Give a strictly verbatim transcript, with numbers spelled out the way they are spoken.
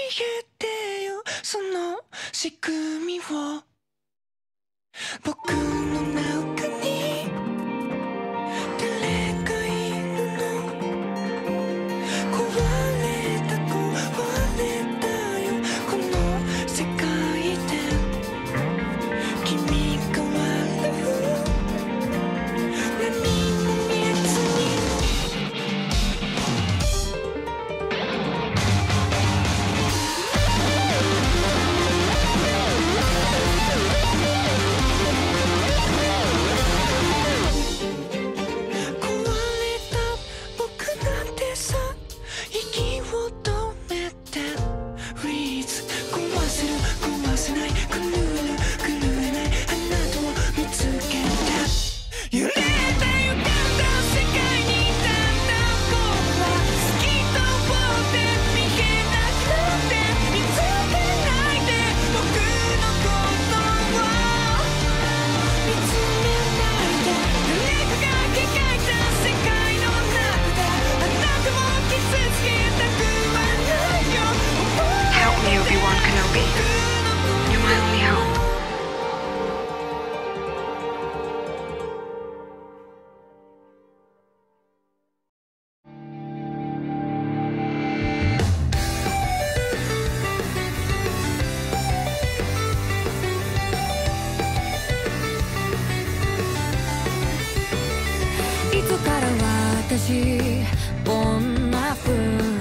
えてよその仕組みを僕の中に誰かいるの壊れた壊れたよこの世界で君が笑う何も見えずにいつから私こんな風